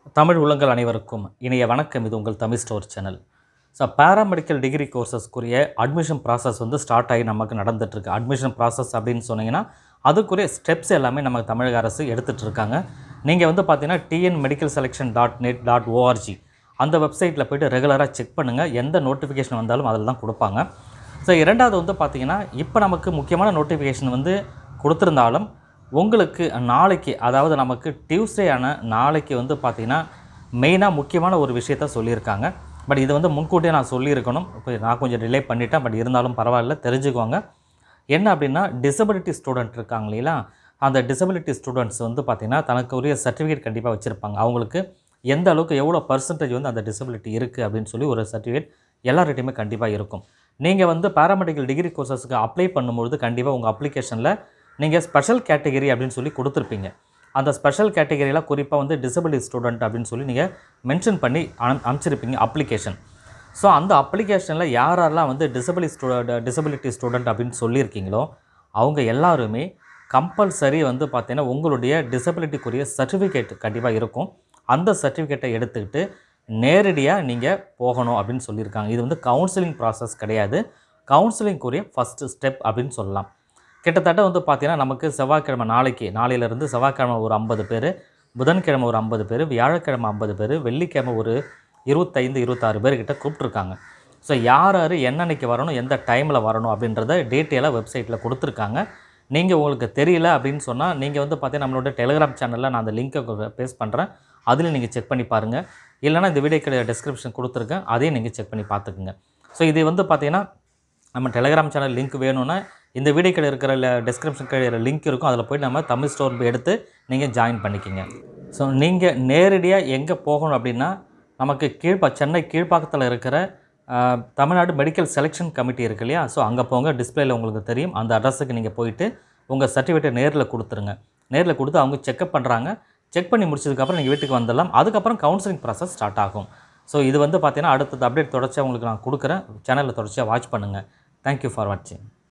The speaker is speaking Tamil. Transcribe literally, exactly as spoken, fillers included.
தமிழ் உள்ளங்கள் அனைவருக்கும் இனிய வணக்கம். இது உங்கள் TamilStore சேனல். ஸோ பேராமெடிக்கல் டிகிரி கோர்சஸ்க்குரிய அட்மிஷன் ப்ராசஸ் வந்து ஸ்டார்ட் ஆகி நமக்கு நடந்துகிட்ருக்கு. அட்மிஷன் ப்ராசஸ் அப்படின்னு சொன்னீங்கன்னா அதுக்குரிய ஸ்டெப்ஸ் எல்லாமே நம்ம தமிழக அரசு எடுத்துகிட்டு இருக்காங்க. நீங்கள் வந்து பார்த்தீங்கன்னா TN medical selection dot net dot ORG அந்த வெப்சைட்டில் போய்ட்டு ரெகுலராக செக் பண்ணுங்கள். எந்த நோட்டிஃபிகேஷன் வந்தாலும் அதில் தான் கொடுப்பாங்க. ஸோ இரண்டாவது வந்து பார்த்திங்கன்னா இப்போ நமக்கு முக்கியமான நோட்டிஃபிகேஷன் வந்து கொடுத்துருந்தாலும் உங்களுக்கு நாளைக்கு, அதாவது நமக்கு டியூஸ்டே ஆன நாளைக்கு வந்து பார்த்திங்கன்னா மெயினாக முக்கியமான ஒரு விஷயத்த சொல்லியிருக்காங்க. பட் இது வந்து முன்கூட்டியே நான் சொல்லியிருக்கணும். இப்போ நான் கொஞ்சம் டிலே பண்ணிட்டேன். பட் இருந்தாலும் பரவாயில்ல, தெரிஞ்சுக்குவாங்க. என்ன அப்படின்னா டிசபிலிட்டி ஸ்டூடெண்ட் இருக்காங்க இல்லைங்களா, அந்த டிசபிலிட்டி ஸ்டூடெண்ட்ஸ் வந்து பார்த்திங்கன்னா தனக்கு உரிய சர்டிஃபிகேட் கண்டிப்பாக வச்சுருப்பாங்க. அவங்களுக்கு எந்த அளவுக்கு எவ்வளோ பர்சன்டேஜ் வந்து அந்த டிசபிலிட்டி இருக்குது அப்படின்னு சொல்லி ஒரு சர்டிஃபிகேட் எல்லார்கிட்டையுமே கண்டிப்பாக இருக்கும். நீங்கள் வந்து பேராமெடிக்கல் டிகிரி கோர்சஸ்க்கு அப்ளை பண்ணும்பொழுது கண்டிப்பாக உங்கள் அப்ளிகேஷனில் நீங்கள் ஸ்பெஷல் கேட்டகரி அப்படின்னு சொல்லி கொடுத்துருப்பீங்க. அந்த ஸ்பெஷல் கேட்டகரியில் குறிப்பாக வந்து டிசபிலிட்டி ஸ்டூடெண்ட் அப்படின்னு சொல்லி நீங்கள் மென்ஷன் பண்ணி அனு அனுப்பிச்சிருப்பீங்க அப்ளிகேஷன். ஸோ அந்த அப்ளிகேஷனில் யார் யாரெல்லாம் வந்து டிசபிலிட்டி ஸ்டூடெண்ட் டிசபிலிட்டி ஸ்டூடெண்ட் அப்படின்னு சொல்லியிருக்கீங்களோ அவங்க எல்லாருமே கம்பல்சரி வந்து பார்த்தீங்கன்னா உங்களுடைய டிசபிலிட்டிக்குரிய சர்டிஃபிகேட் கண்டிப்பாக இருக்கும். அந்த சர்டிஃபிகேட்டை எடுத்துக்கிட்டு நேரடியாக நீங்கள் போகணும் அப்படின்னு சொல்லியிருக்காங்க. இது வந்து கவுன்சிலிங் ப்ராசஸ் கிடையாது, கவுன்சிலிங்குரிய ஃபஸ்ட்டு ஸ்டெப் அப்படின்னு சொல்லலாம். கிட்டத்தட்ட வந்து பார்த்திங்கன்னா நமக்கு செவ்வாய்க்கிழமை நாளைக்கு நாளையிலேருந்து செவ்வாய்க்கிழமை ஒரு ஐம்பது பேர், புதன்கிழமை ஒரு ஐம்பது பேர், வியாழக்கிழமை ஐம்பது பேர், வெள்ளிக்கிழமை ஒரு இருபத்தைந்து இருபத்தாறு பேர்கிட்ட கூப்பிட்ருக்காங்க. ஸோ யார் யார் என்னன்னைக்கு வரணும், எந்த டைமில் வரணும் அப்படின்றத டீட்டெயிலாக வெப்சைட்டில் கொடுத்துருக்காங்க. நீங்கள் உங்களுக்கு தெரியல அப்படின்னு சொன்னால் நீங்கள் வந்து பார்த்தீங்கன்னா நம்மளோட டெலிகிராம் சேனலில் நான் அந்த லிங்க்கை பேஸ்ட் பண்ணுறேன், அதில் நீங்கள் செக் பண்ணி பாருங்கள். இல்லைனா இந்த வீடியோக்கு டிஸ்கிரிப்ஷன் கொடுத்துருக்கேன், அதையும் நீங்கள் செக் பண்ணி பார்த்துக்குங்க. ஸோ இது வந்து பார்த்திங்கன்னா நம்ம டெலிகிராம் சேனல் லிங்க் வேணும்னா இந்த வீடியோக்கில் இருக்கிற டிஸ்கிரிப்ஷன் கிடைக்கிற லிங்க் இருக்கும், அதில் போய்ட்டு நம்ம தமிழ்ஸ்டோர் எடுத்து நீங்கள் ஜாயின் பண்ணிக்கிங்க. ஸோ நீங்கள் நேரடியாக எங்கே போகணும் அப்படின்னா நமக்கு கீழ்ப்பா சென்னை கீழ்ப்பாக்கத்தில் இருக்கிற தமிழ்நாடு மெடிக்கல் செலெக்ஷன் கமிட்டி இருக்கு இல்லையா, ஸோ அங்கே போங்க. டிஸ்பிளேயில் உங்களுக்கு தெரியும். அந்த அட்ரஸுக்கு நீங்கள் போயிட்டு உங்கள் சர்டிஃபிகேட்டை நேரில் கொடுத்துருங்க. நேரில் கொடுத்து அவங்க செக்அப் பண்ணுறாங்க. செக் பண்ணி முடிச்சதுக்கப்புறம் நீங்கள் வீட்டுக்கு வந்துடலாம். அதுக்கப்புறம் கவுன்சிலிங் ப்ராசஸ் ஸ்டார்ட் ஆகும். ஸோ இது வந்து பார்த்திங்கன்னா அடுத்தது அப்டேட் தொடர்ச்சியாக உங்களுக்கு நான் கொடுக்குறேன். சேனலில் தொடர்ச்சியாக வாட்ச் பண்ணுங்கள். தேங்க்யூ ஃபார் வாட்சிங்.